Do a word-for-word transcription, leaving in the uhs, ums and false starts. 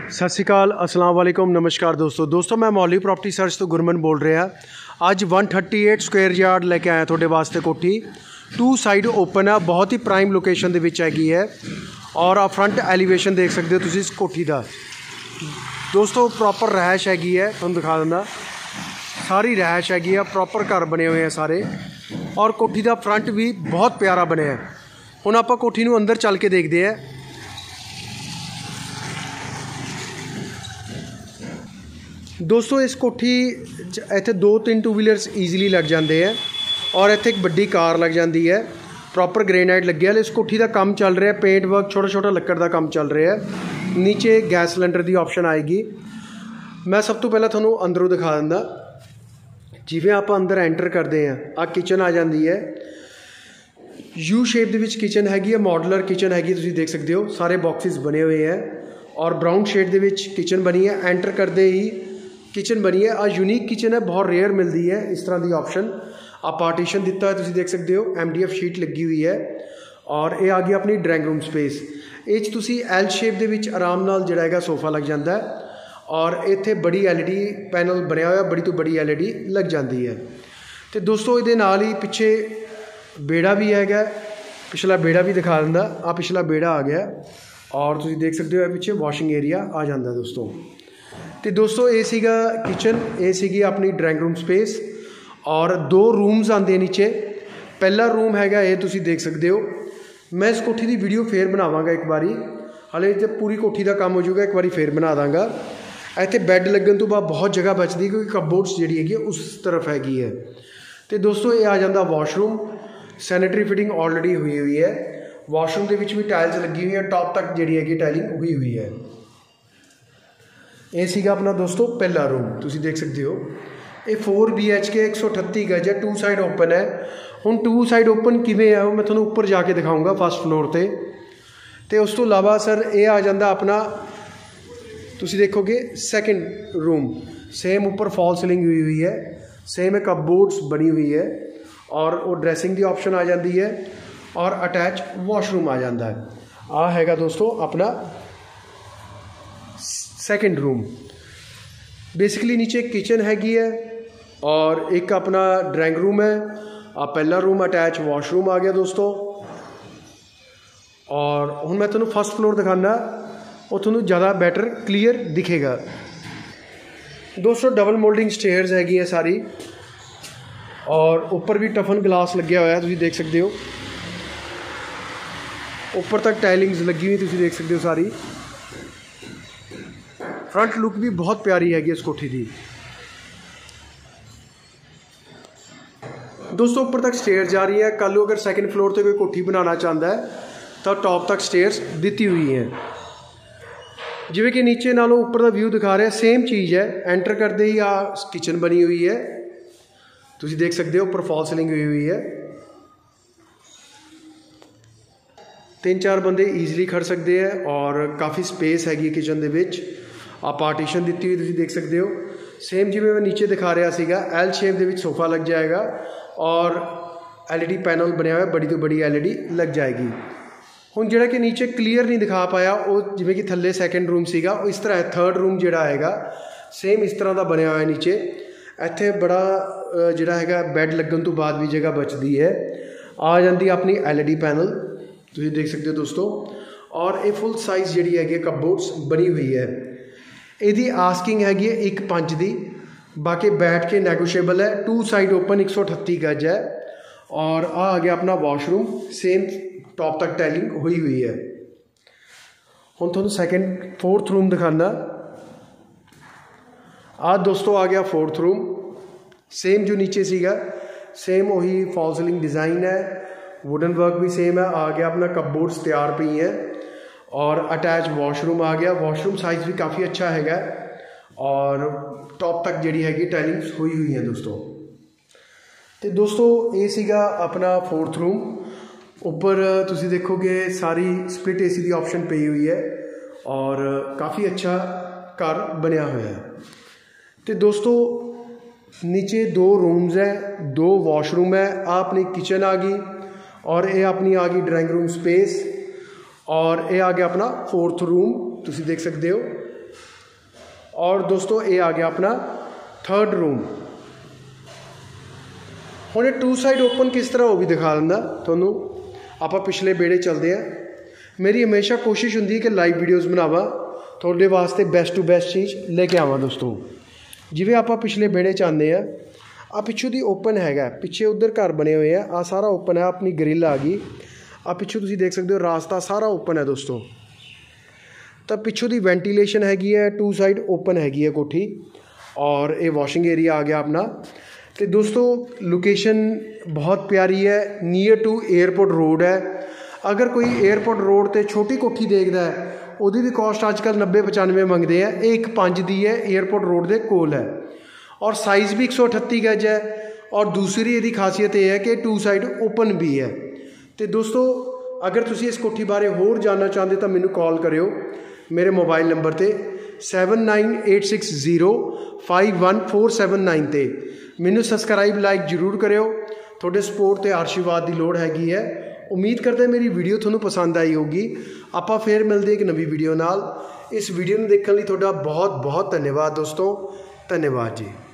सत श्री अकाल, अस्सलाम वालेकुम, नमस्कार दोस्तों दोस्तों मैं मोहाली प्रॉपर्टी सर्च तो गुरमन बोल रहा। अज one thirty eight square yard लेके आया थोड़े वास्ते कोठी। टू साइड ओपन है, बहुत ही प्राइम लोकेशन दे विच हैगी है और आप फ्रंट एलिवेशन देख सकते हो तुसीं इस कोठी दा। दोस्तों प्रॉपर रहायश हैगी है, तुहानूं दिखा दिंदा, सारी रहायश हैगी है, प्रॉपर घर बने हुए हैं सारे और कोठी दा फ्रंट भी बहुत प्यारा बनिया है। हुण आपां कोठी नूं अंदर चल के देखते हैं। दोस्तों इस कोठी इत्थे दो तीन टू व्हीलर्स ईजीली लग जाते हैं और इत्थे एक बड़ी कार लग जाती है। प्रॉपर ग्रेनाइट लगे है। इस कोठी का काम चल रहा है, पेंट वर्क छोटा छोटा लक्कड़ का काम चल रहा है। नीचे गैस सिलेंडर की ऑप्शन आएगी। मैं सब तो पहले थोनों अंदरों दिखा दिंदा। जिवें आप अंदर एंटर करते हैं आ किचन आ जाती है। यू शेप के किचन हैगी है, मॉडलर किचन हैगी, तुसीं देख सकते हो सारे बॉक्सिस बने हुए हैं और ब्राउन शेड के किचन बनी है। एंटर करते ही किचन बनी है। आ यूनीक किचन है, बहुत रेयर मिलती है इस तरह की ऑप्शन। आ पार्टीशन दिता है, तुसीं देख सकते हो, एम डी एफ शीट लगी हुई है और ये आ गई अपनी ड्राइंग रूम स्पेस। इस तुसीं एल शेप के विच आराम नाल जिहड़ा हैगा सोफा लग जाता है और इत्थे बड़ी एल ई डी पैनल बनया हुआ, बड़ी तो बड़ी एल ई डी लग जाती है। तो दोस्तों ये नाल ही पिछे बेड़ा भी हैगा, पिछला बेड़ा भी दिखा दिंदा। आ पिछला बेड़ा आ गया और तुसीं देख सकते हो पिछे वॉशिंग एरिया आ जाता है दोस्तों। तो दोस्तों ये सीगा किचन, ये सीगी अपनी ड्राइंग रूम स्पेस और दो रूम्स आते नीचे। पहला रूम हैगा ये, तुसीं देख सकते हो। मैं इस कोठी की वीडियो फिर बनावांगा एक बारी, हाले जब पूरी कोठी का काम हो जाऊगा एक बारी फिर बना दाँगा। इत्थे बैड लगन तो बाद बहुत जगह बचती क्योंकि कपबोर्ड्स जिहड़ी हैगी उस तरफ हैगी है। तो दोस्तों ये आ जाता वॉशरूम। सैनिटरी फिटिंग ऑलरेडी हुई हुई है। वॉशरूम के विच भी टाइल्स लगी हुई है, टॉप तक जिहड़ी हैगी टाइलिंग हुई हुई है। ये सीगा अपना दोस्तों पहला रूम, तुसीं देख सकते हो। ये फोर बी एच के एक सौ अठत्ती गज है, टू साइड ओपन है। हुण टू साइड ओपन किवें है वो मैं तुहानूं उपर जाके दिखाऊंगा फस्ट फ्लोर ते। तो उस तो इलावा सर ये आ जाता अपना, तुसीं देखोगे सैकेंड रूम। सेम ऊपर फॉल सीलिंग हुई हुई है, सेम एक कपबोर्ड्स बनी हुई है और वो ड्रैसिंग की ऑप्शन आ जाती है और अटैच वॉशरूम आ जाता है। आ हैगा दोस्तों अपना सेकंड रूम। बेसिकली नीचे एक किचन हैगी है और एक अपना ड्राइंग रूम है। आ पहला रूम अटैच वॉशरूम आ गया दोस्तों। और हुण मैं तुहानूं फस्ट फ्लोर दिखाना, वो तुहानूं ज़्यादा बैटर क्लीयर दिखेगा। दोस्तों डबल मोल्डिंग स्टेयर्स हैगी है सारी और ऊपर भी टफन ग्लास लग्या हुआ है, तुसीं देख सकते हो। ऊपर तक टाइलिंग्स लगी हुई तुसीं देख सकते हो सारी। फ्रंट लुक भी बहुत प्यारी हैगी इस कोठी की। दोस्तों ऊपर तक स्टेयर्स जा रही है। कल अगर सैकेंड फ्लोर पर कोई कोठी बनाना चाहता है तो टॉप तक स्टेयर्स दी हुई हैं। जिवें कि नीचे नालों ऊपर का व्यू दिखा रहा है, सेम चीज़ है। एंटर करते ही आ किचन बनी हुई है, तुसीं देख सकते हो। ऊपर फॉल सीलिंग हुई हुई है। तीन चार बंदे ईजिली खड़ सकते हैं और काफ़ी स्पेस हैगी किचन दे विच। आ पार्टीशन दी हुई तुसीं देख सकते हो। सेम जिवें मैं नीचे दिखा रहा सीगा, एल शेप के सोफा लग जाएगा और एल ई डी पैनल बनया हुआ, बड़ी तो बड़ी एल ई डी लग जाएगी। हुण जिहड़ा कि नीचे क्लीयर नहीं दिखा पाया वो जिवें कि थल्ले सैकेंड रूम सीगा वो इस तरह है। थर्ड रूम जिहड़ा हैगा सेम इस तरह का बनया हुआ है। नीचे इत्थे बड़ा जिहड़ा हैगा बैड लगन तो बाद भी जगह बचती है। आ जाती अपनी एल ई डी पैनल, तुसीं देख सकते हो दोस्तों। और ये फुल साइज़ जिहड़ी हैगी कपबोर्ड्स बनी हुई है। यदी आस्किंग हैगी है एक पंज दी, बाकी बैठ के नैगोशिएबल है। टू साइड ओपन एक सौ अठत्ती गज है और आ आ गया अपना वॉशरूम। सेम टॉप तक टाइलिंग हुई हुई है। हुण तुहानूं सैकेंड फोर्थ रूम दिखाना। आ दोस्तों आ गया फोर्थ रूम। सेम जो नीचे सीगा सेम वही फॉल सीलिंग डिज़ाइन है, वुडन वर्क भी सेम है। आ गया अपना कपबोर्ड्स तैयार पई है और अटैच वॉशरूम आ गया। वॉशरूम साइज़ भी काफ़ी अच्छा हैगा और टॉप तक जिहड़ी हैगी टाइलिंग्स हुई हुई है दोस्तों। तो दोस्तों ये सीगा अपना फोर्थ रूम। ऊपर तुसीं देखोगे सारी स्प्लिट एसी की ऑप्शन पई हुई है और काफ़ी अच्छा घर बनया हुआ है। तो दोस्तों नीचे दो रूम्स हैं, दो वॉशरूम है। आ अपनी किचन आ गई और ये अपनी आ गई ड्राइंग रूम स्पेस और ये आ गया अपना फोर्थ रूम, तुसीं देख सकते हो। और दोस्तों ये आ गया अपना थर्ड रूम। हुण ये टू साइड ओपन किस तरह वो भी दिखा दिंदा तुहानूं। आपां पिछले बेड़े चलते हैं। मेरी हमेशा कोशिश हुंदी है कि लाइव वीडियोज़ बनावा, तुहाडे वास्ते बेस्ट टू बेस्ट चीज़ लेके आवां दोस्तों। जिवें आपां पिछले बेड़े च आंदे आ, आ पिछों दी ओपन हैगा, पिछे उधर घर बने हुए हैं, आ सारा ओपन है, अपनी ग्रिल आ गई, आ पिछों तुसीं देख सकते हो रास्ता सारा ओपन है दोस्तों। तो पिछों दी वेंटिलेशन हैगी है, टू साइड ओपन हैगी है कोठी, और ये वॉशिंग एरिया आ गया अपना। तो दोस्तों लोकेशन बहुत प्यारी है, नीयर टू एयरपोर्ट रोड है। अगर कोई एयरपोर्ट रोड ते छोटी कोठी देखता है, ਉਹਦੀ भी कॉस्ट अजकल नब्बे पचानवे मंगते हैं, ये एक पाँच दी है, एयरपोर्ट रोड के कोल है, और साइज़ भी एक सौ अठत्ती गज है। और दूसरी यदी खासियत यह है कि टू साइड ओपन भी है। तो दोस्तों अगर तुसी इस कोठी बारे होर जानना चाहते तो मैनू कॉल करियो मेरे मोबाइल नंबर ते seven nine eight six zero five one four seven nine ते। मैनू सबसक्राइब लाइक जरूर करियो, थोड़े सपोर्ट ते आशीर्वाद की लोड़ हैगी है। उम्मीद करते मेरी वीडियो थोनों पसंद आई होगी। आपां फिर मिलते एक नवी वीडियो नाल। इस वीडियो को देखने लिए थोड़ा बहुत बहुत धन्यवाद दोस्तों, धन्यवाद जी।